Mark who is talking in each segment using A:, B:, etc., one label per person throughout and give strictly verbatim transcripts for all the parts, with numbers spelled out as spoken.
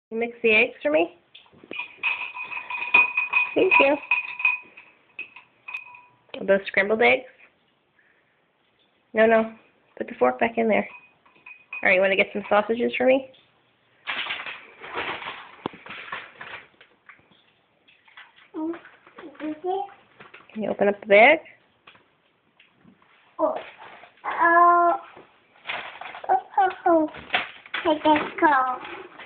A: You mix the eggs for me? Thank you. Are those scrambled eggs? No, no. Put the fork back in there. Alright, you want to get some sausages for me? Can you open up the bag?
B: Oh. Oh. Oh, oh, oh. Take this go.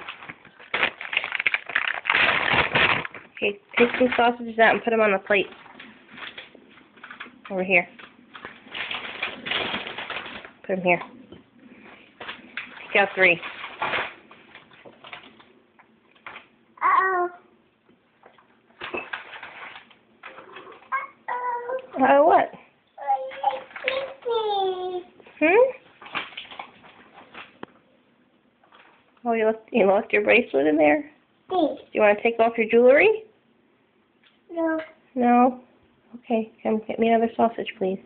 A: Okay, take some sausages out and put them on the plate. Over here. Put them here. Take out three.
B: Uh-oh. Uh-oh.
A: Uh, what? Hmm? Oh, you left, you lost your bracelet in there?
B: Please.
A: Do you want to take off your jewelry?
B: No.
A: No? Okay, come get me another sausage, please.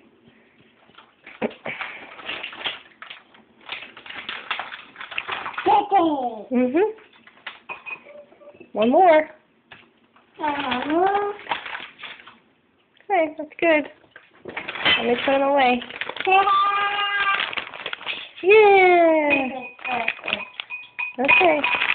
B: Daddy.
A: Mm-hmm. One more.
B: Uh-huh.
A: Okay, that's good. Let me put them away. Yeah! Okay.